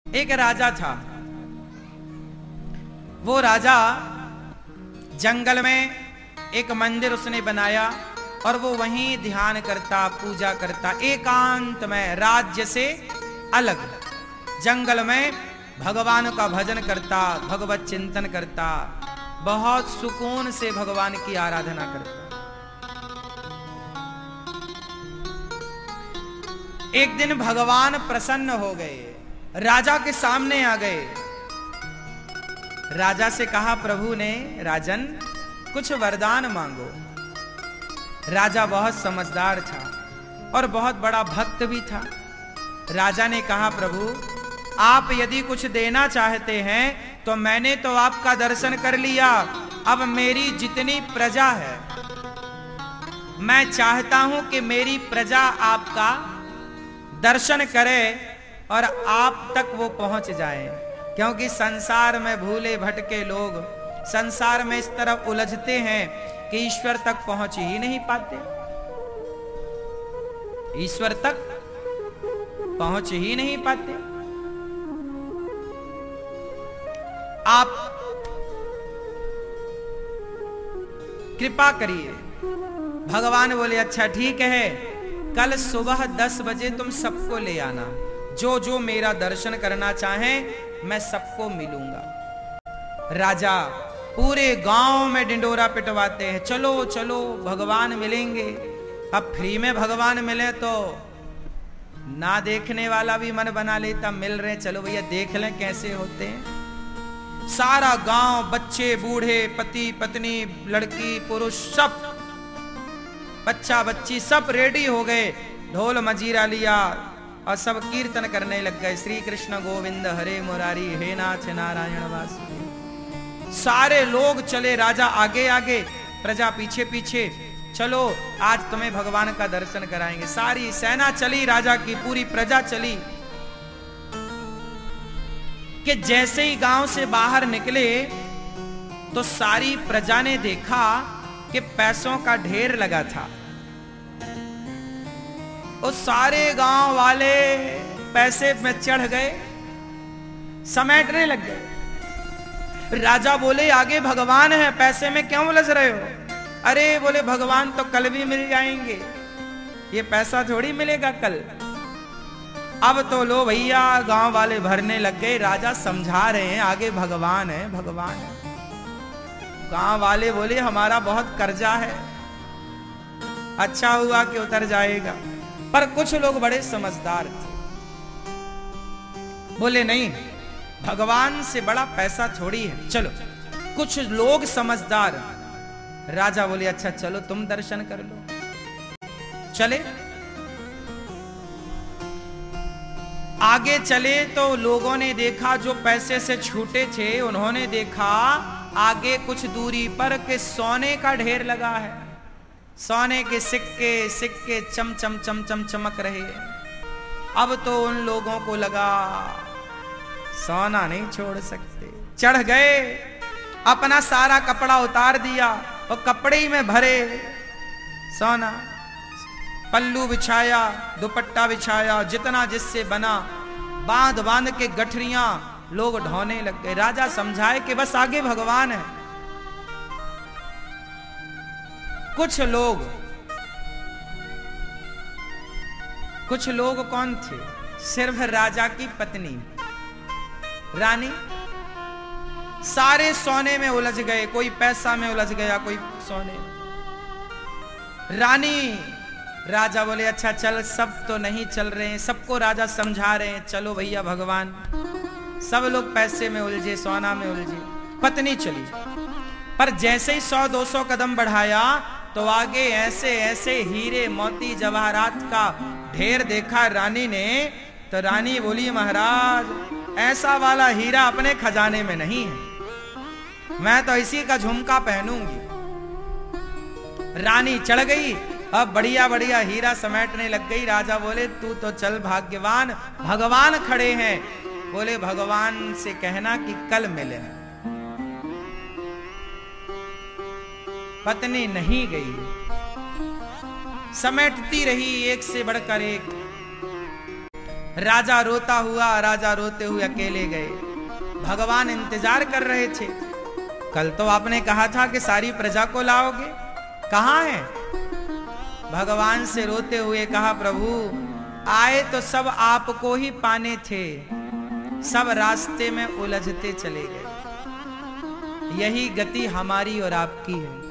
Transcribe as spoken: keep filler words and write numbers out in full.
एक राजा था। वो राजा जंगल में एक मंदिर उसने बनाया और वो वहीं ध्यान करता, पूजा करता, एकांत में, राज्य से अलग जंगल में भगवान का भजन करता, भगवत चिंतन करता, बहुत सुकून से भगवान की आराधना करता। एक दिन भगवान प्रसन्न हो गए, राजा के सामने आ गए। राजा से कहा प्रभु ने, राजन कुछ वरदान मांगो। राजा बहुत समझदार था और बहुत बड़ा भक्त भी था। राजा ने कहा प्रभु आप यदि कुछ देना चाहते हैं तो मैंने तो आपका दर्शन कर लिया, अब मेरी जितनी प्रजा है मैं चाहता हूं कि मेरी प्रजा आपका दर्शन करे और आप तक वो पहुंच जाए, क्योंकि संसार में भूले भटके लोग संसार में इस तरह उलझते हैं कि ईश्वर तक पहुंच ही नहीं पाते, ईश्वर तक पहुंच ही नहीं पाते। आप कृपा करिए। भगवान बोले अच्छा ठीक है, कल सुबह दस बजे तुम सबको ले आना, जो जो मेरा दर्शन करना चाहें मैं सबको मिलूंगा। राजा पूरे गांव में डिंडोरा पिटवाते हैं, चलो चलो भगवान मिलेंगे। अब फ्री में भगवान मिले तो ना देखने वाला भी मन बना लेता, मिल रहे चलो भैया देख लें कैसे होते हैं। सारा गांव, बच्चे बूढ़े, पति पत्नी, लड़की पुरुष, सब बच्चा बच्ची सब रेडी हो गए, ढोल मजीरा लिया और सब कीर्तन करने लग गए, श्री कृष्ण गोविंद हरे मुरारी हे नाथ नारायण वासुदेव। सारे लोग चले, राजा आगे आगे, प्रजा पीछे पीछे, चलो आज तुम्हें भगवान का दर्शन कराएंगे। सारी सेना चली, राजा की पूरी प्रजा चली कि जैसे ही गांव से बाहर निकले तो सारी प्रजा ने देखा कि पैसों का ढेर लगा था। उस सारे गांव वाले पैसे में चढ़ गए, समेटने लग गए। राजा बोले आगे भगवान है, पैसे में क्यों उलझ रहे हो? अरे बोले भगवान तो कल भी मिल जाएंगे, ये पैसा थोड़ी मिलेगा कल। अब तो लो भैया गांव वाले भरने लग गए, राजा समझा रहे हैं आगे भगवान है, भगवान है। गांव वाले बोले हमारा बहुत कर्जा है, अच्छा हुआ कि उतर जाएगा। पर कुछ लोग बड़े समझदार थे, बोले नहीं भगवान से बड़ा पैसा थोड़ी है, चलो। कुछ लोग समझदार, राजा बोले अच्छा चलो तुम दर्शन कर लो। चले आगे चले तो लोगों ने देखा जो पैसे से छूटे थे, उन्होंने देखा आगे कुछ दूरी पर के सोने का ढेर लगा है, सोने के सिक्के सिक्के चम चम चम चम चमक रहे हैं। अब तो उन लोगों को लगा सोना नहीं छोड़ सकते, चढ़ गए, अपना सारा कपड़ा उतार दिया और कपड़े ही में भरे सोना, पल्लू बिछाया, दुपट्टा बिछाया, जितना जिससे बना, बांध बांध के गठरियां लोग ढोने लग गए। राजा समझाए कि बस आगे भगवान है। कुछ लोग कुछ लोग कौन थे? सिर्फ राजा की पत्नी रानी, सारे सोने में उलझ गए, कोई पैसा में उलझ गया, कोई सोने। रानी, राजा बोले अच्छा चल, सब तो नहीं चल रहे हैं, सबको राजा समझा रहे हैं चलो भैया भगवान। सब लोग पैसे में उलझे, सोना में उलझे, पत्नी चली। पर जैसे ही सौ दो सौ कदम बढ़ाया तो आगे ऐसे ऐसे हीरे मोती जवाहरात का ढेर देखा रानी ने। तो रानी बोली महाराज ऐसा वाला हीरा अपने खजाने में नहीं है, मैं तो इसी का झुमका पहनूंगी। रानी चढ़ गई, अब बढ़िया बढ़िया हीरा समेटने लग गई। राजा बोले तू तो चल भाग्यवान, भगवान खड़े हैं। बोले भगवान से कहना कि कल मिले। पत्नी नहीं गई, समेटती रही एक से बढ़कर एक। राजा रोता हुआ राजा रोते हुए अकेले गए। भगवान इंतजार कर रहे थे। कल तो आपने कहा था कि सारी प्रजा को लाओगे, कहां है? भगवान से रोते हुए कहा, प्रभु आए तो सब आपको ही पाने थे, सब रास्ते में उलझते चले गए। यही गति हमारी और आपकी है।